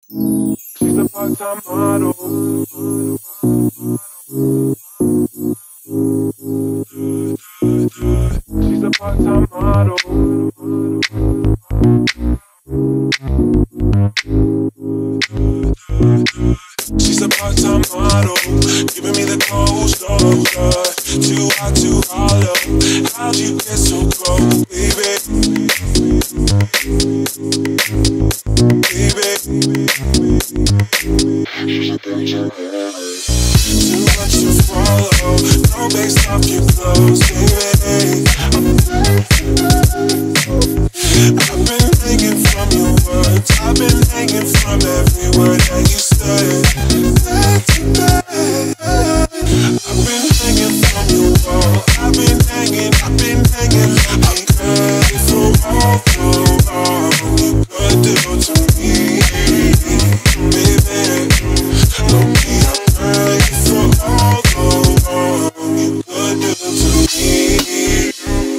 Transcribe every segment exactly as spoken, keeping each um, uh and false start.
She's a part-time model. She's a part-time model. She's a part-time model, giving me the cold shoulder. Too hot, too hollow. How'd you get so cold, baby? Baby. Too much to follow. No based off your clothes, baby. I've been hanging from your words. I've been hanging from every word that you said. Back to back. I've been hanging from your wall. I've been hanging, I've been hanging. I'm ready for all the wrong you could do to me, baby. Don't be afraid for all the wrong you could do to me.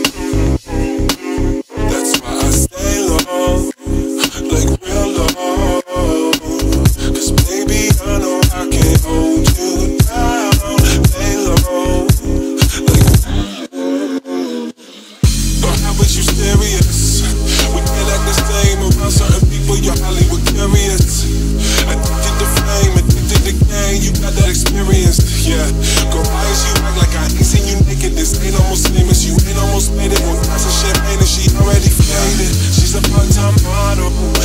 That's why I stay low, like real low. Cause baby, I know I can't hold you down. Lay low, like but how was you serious? We can't act the same around certain people. You're Hollywood curious. Addicted to fame, addicted to game. You got that experience, yeah. Go why is you act like I ain't seen you naked? This ain't almost famous. You ain't almost made it. One glass of champagne and she already faded. She's a part-time model.